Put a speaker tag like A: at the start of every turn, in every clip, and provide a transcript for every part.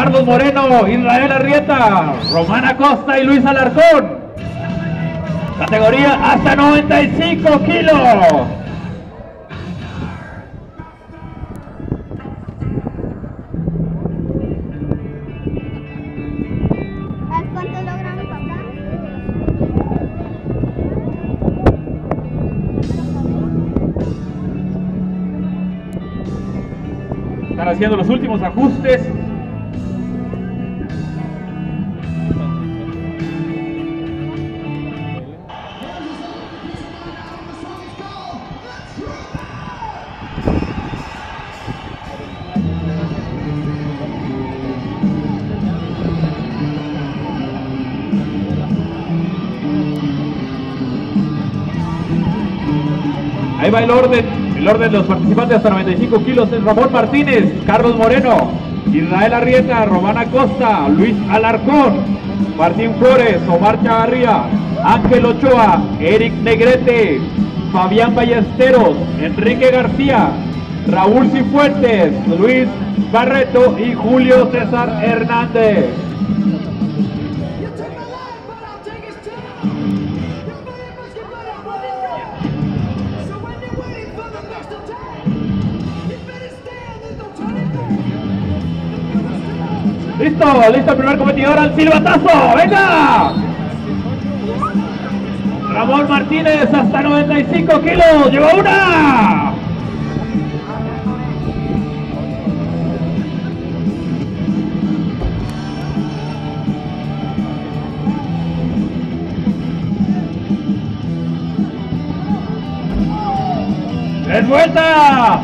A: Carlos Moreno, Israel Arrieta, Román Acosta y Luis Alarcón. Categoría hasta 95 kilos.
B: ¿Cuánto logran, papá?
A: Están haciendo los últimos ajustes. Ahí va el orden de los participantes hasta 95 kilos es Ramón Martínez, Carlos Moreno, Israel Arrieta, Román Acosta, Luis Alarcón, Martín Flores, Omar Chavarría, Ángel Ochoa, Eric Negrete, Fabián Ballesteros, Enrique García, Raúl Cifuentes, Luis Barreto y Julio César Hernández. Listo, listo el primer competidor al silbatazo, venga. Ramón Martínez hasta 95 kilos, lleva una. ¡Es vuelta!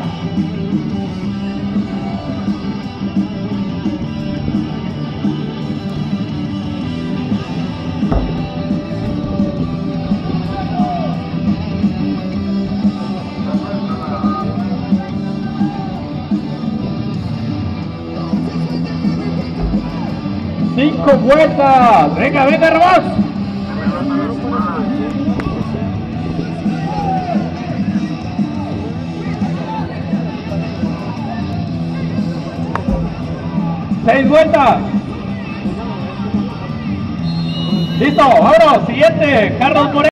A: ¡5 vueltas! ¡Venga, venga, Ramón! ¡6 vueltas! ¡Listo! ¡Vámonos! Siguiente, Carlos Moreno.